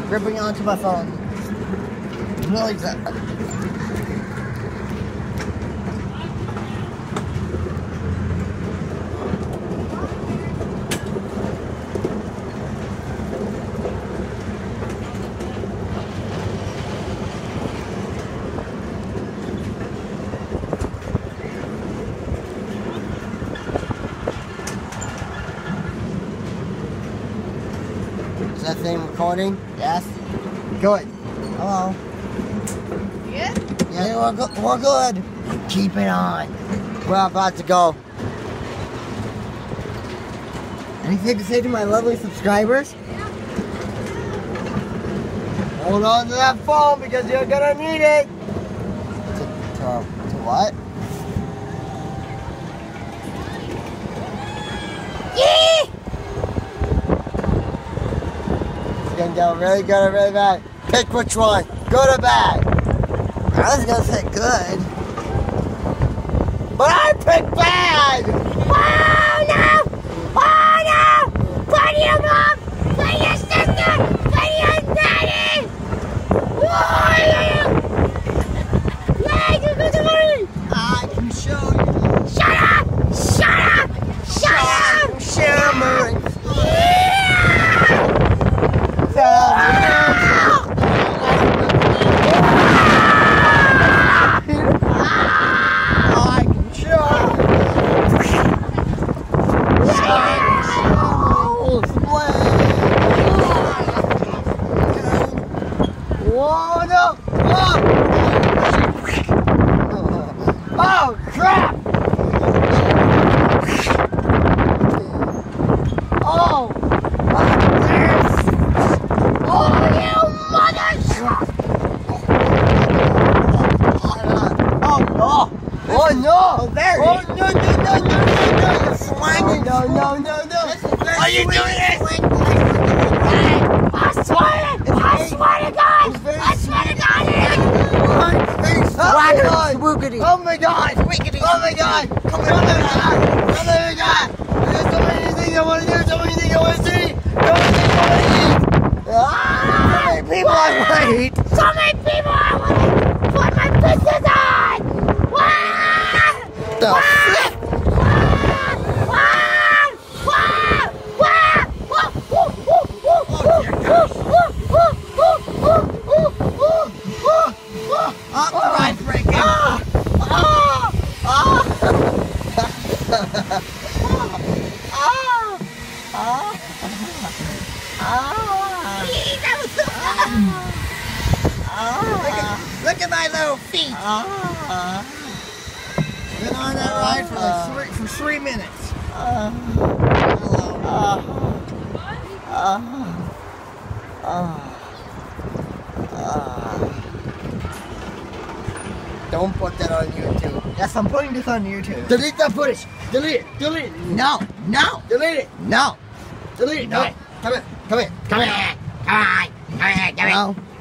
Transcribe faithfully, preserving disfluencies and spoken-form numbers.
gripping onto my phone. Really good. Is that thing recording? Yes. Good. Hello. Yeah? Yeah, we're, go we're good. Keep it on. We're about to go. Anything to say to my lovely subscribers? Yeah. Hold on to that phone because you're gonna need it. To, to, to what? Yeah! It's gonna go really good or really bad. Pick which one. Good or bad. I was gonna say good. But I picked bad! Oh no! Oh no! Put your mom! Put your sister! Put your daddy! Oh yeah! Yeah, you go to me! I can show you. Shut up! Shut up! Shut up! Shimmering. Yeah! I can show Whoa, no! Whoa! Oh, crap! Oh! Oh, you mother! Oh, oh! Oh, no! Oh, there oh, no, no, no, no, no, no! You're slanging! Oh, no, no, no, no! Are you doing it? I swear it! I swear to God! I swear to God! Swoogity. Oh my god! Wickety. Oh my god! Come on! Oh my god! Oh my god! There's so many things I want to do, so many things I want to see! So many things I want to eat! Ah! So many people I want to eat! So many people I want to put my business on! Ah! The Ah! flip! Ah! Ah! Ah! Ah! Oh, the ride's breaking! Ah! Ah! Ah! Ah! Ah! That was so Ah! Look at, look at my little feet! Ah! Been on that ride for like three, for three minutes. Ah! Ah! Ah! Ah! Ah! Don't put that on YouTube. Yes, I'm putting this on YouTube. Delete that footage. Delete it. Delete it. No. No. Delete it. No. Delete it. No. Come here. Come here. Come here! Come on! Come here! Come here! No.